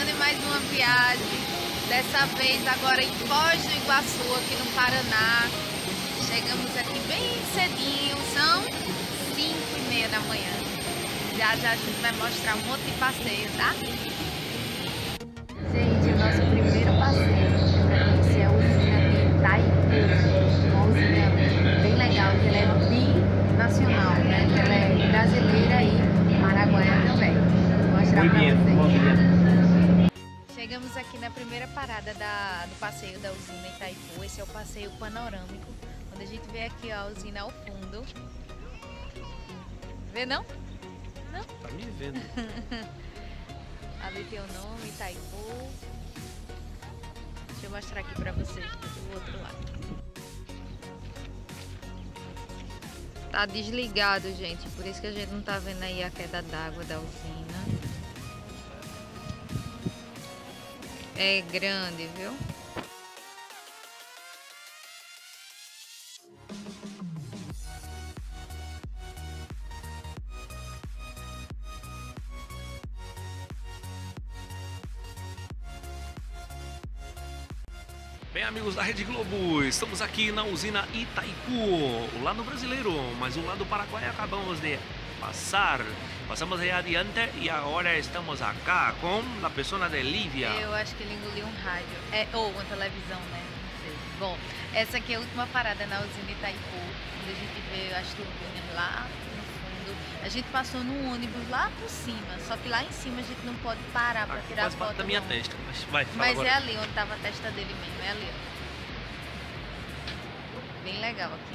começando em mais uma viagem. Dessa vez agora em Foz do Iguaçu, aqui no Paraná. Chegamos aqui bem cedinho, são 5h30 da manhã. Já já a gente vai mostrar um monte de passeio, tá? Gente, o nosso primeiro passeio é para conhecer a usina de Itaipu. Uma usina bem legal, que ela é binacional, né? Ela é brasileira e paraguaia também. Vou mostrar para vocês. Chegamos aqui na primeira parada do passeio da usina Itaipu. Esse é o passeio panorâmico, onde a gente vê aqui ó, a usina ao fundo. Vê não? Não? Tá me vendo. Ali tem o nome, Itaipu. Deixa eu mostrar aqui pra vocês do outro lado. Tá desligado, gente. Por isso que a gente não tá vendo aí a queda d'água da usina. É grande, viu? Bem, amigos da Rede Globo, estamos aqui na usina Itaipu, o lado brasileiro, mas o lado paraguaio acabamos de passar. Passamos aí adiante e agora estamos acá com a pessoa de Lívia. Eu acho que ele engoliu um rádio, ou uma televisão, né? Não sei. Bom, essa aqui é a última parada na usina Itaipu, onde a gente vê as turbinas lá no fundo. A gente passou num ônibus lá por cima, só que lá em cima a gente não pode parar para tirar faz foto. parte da minha testa, mas vai, fala Mas agora. é ali onde tava a testa dele mesmo, é ali, ó. Bem legal aqui.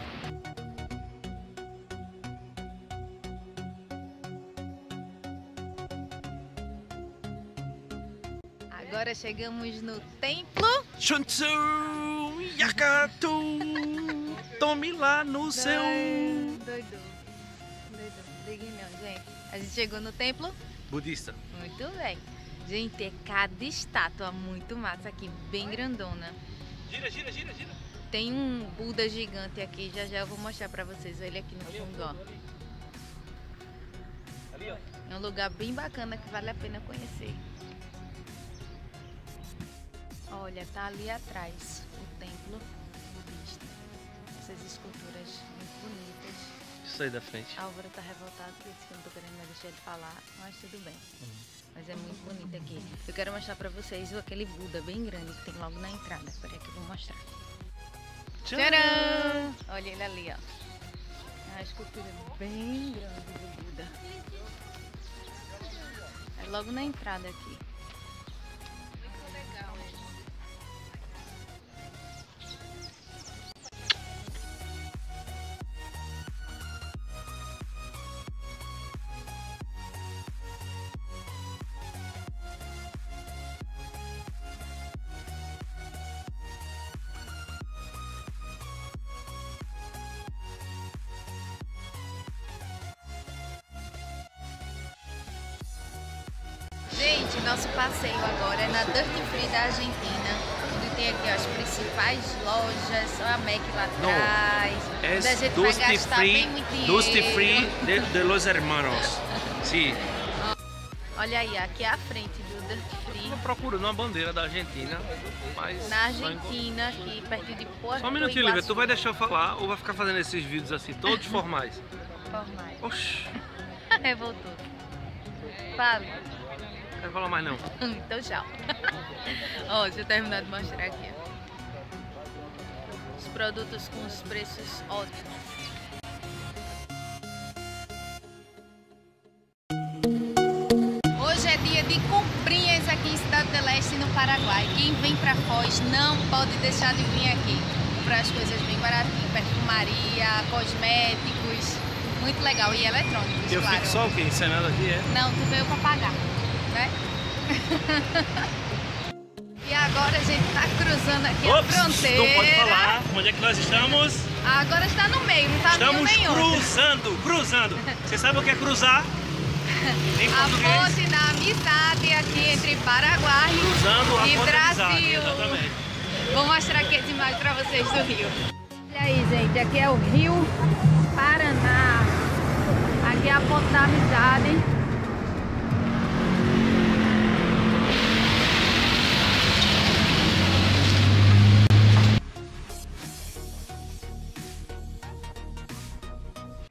Agora chegamos no templo. Shunsu Yakatu, tome lá no seu. Doido. Ligue não, gente. A gente chegou no templo Budista. Muito bem. Gente, é cada estátua muito massa aqui, bem grandona. Gira. Tem um Buda gigante aqui, já já eu vou mostrar pra vocês ele aqui no fundo, ó. Ali, ó. É um lugar bem bacana que vale a pena conhecer. Olha, tá ali atrás o templo budista. Essas esculturas muito bonitas. Isso aí da frente. Álvaro tá revoltado porque disse que eu não tô querendo mais deixar ele falar, mas tudo bem. Mas é muito bonito aqui. Eu quero mostrar pra vocês aquele Buda bem grande que tem logo na entrada. Espera aí que eu vou mostrar. Tcharam! Olha ele ali, ó. É uma escultura bem grande do Buda. É logo na entrada aqui. Muito legal. Gente, nosso passeio agora é na Duty Free da Argentina, onde tem aqui ó, as principais lojas, a Mac lá atrás, onde a gente vai gastar bem muito dinheiro. Dusty Free de los Hermanos. Sim. Olha aí, aqui é a frente do Duty Free. Estou procurando uma bandeira da Argentina, mas... Na Argentina, aqui perto de Porto Só um minutinho, Lívia, Iguaçu. tu vai deixar eu falar ou vai ficar fazendo esses vídeos assim, todos formais? Formais. Oxi, Revoltou. Fala. não quero falar mais não. Então tchau. Ó, deixa eu terminar de mostrar aqui. Ó. Os produtos com os preços ótimos. Hoje é dia de comprinhas aqui em Cidade do Leste, no Paraguai. Quem vem pra Foz não pode deixar de vir aqui. Comprar as coisas bem baratinho, perfumaria, cosméticos. Muito legal. E eletrônicos, Eu claro. fico só o quê? Encenando aqui, é? Não, tu veio pra pagar, né? E agora a gente tá cruzando aqui a fronteira. Não pode falar. Onde é que nós estamos? Agora está no meio, não tá Estamos nenhum. cruzando. Você sabe o que é cruzar? Em A português? ponte da amizade aqui entre Paraguai Cruzando a e ponte da amizade, Brasil. exatamente. Vou mostrar aqui as imagens pra vocês do rio. Olha aí, gente, aqui é o Rio Paraná. Aqui é a ponte da amizade.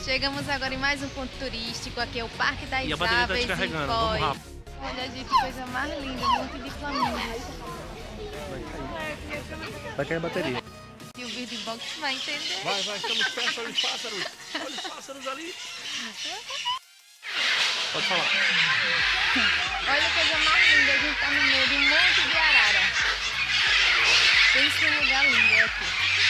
Chegamos agora em mais um ponto turístico, aqui é o Parque das E a bateria tá Aves descarregando, em vamos Foz. rápido. Olha, gente, que coisa mais linda, um monte de flamingos. Vai cair a bateria. E o Bird Box vai entender. Vai, estamos perto, olha os pássaros. Olha os pássaros ali. Pode falar. Olha que coisa mais linda, a gente tá no meio de um monte de arara. Pensa num lugar lindo aqui.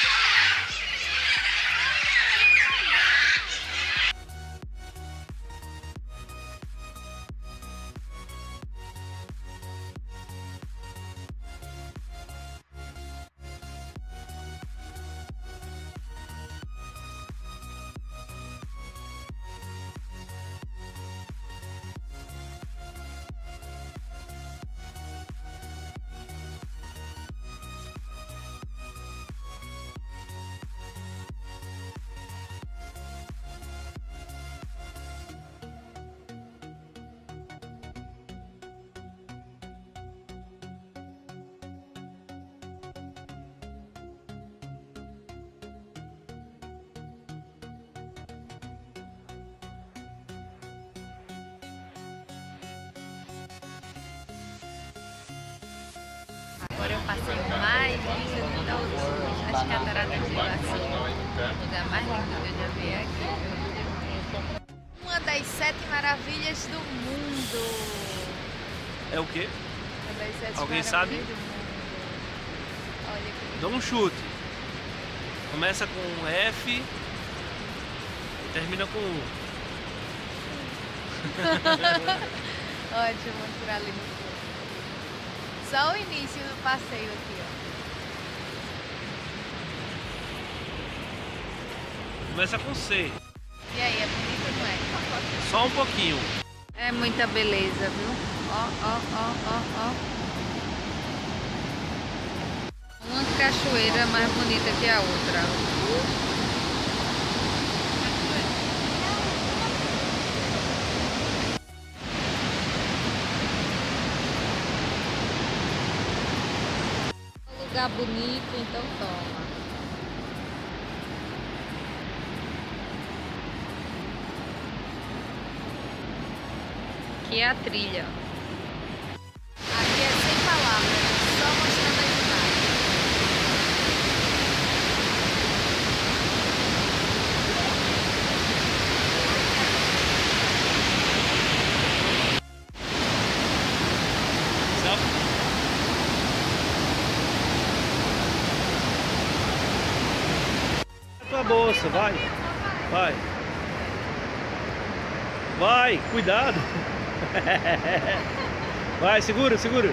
Agora é o passeio mais lindo de todos, as Cataratas de Iguaçu. O lugar mais lindo que eu já vi aqui. Uma das 7 maravilhas do mundo. É o quê? Uma das 7 Alguém maravilhas sabe? do mundo. Olha que lindo. Dá um chute. Começa com F e termina com U. Ó, deixa eu mostrar ali no fundo. Só o início do passeio aqui, ó. Começa com C. E aí, é bonito, não é? Só um pouquinho. É muita beleza, viu? Ó, ó, ó, ó, ó. Uma cachoeira mais bonita que a outra. Um lugar bonito, então toma. Aqui é a trilha. Aqui é sem palavras, só mostrando as imagens. Sabe? A tua bolsa, vai. Vai. Vai, cuidado. Vai, segura, segura.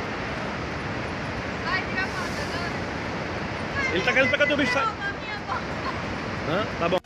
Vai, tira a foto agora. Ele tá querendo pegar teu bicho. Toma, minha boca. Hã? Tá bom.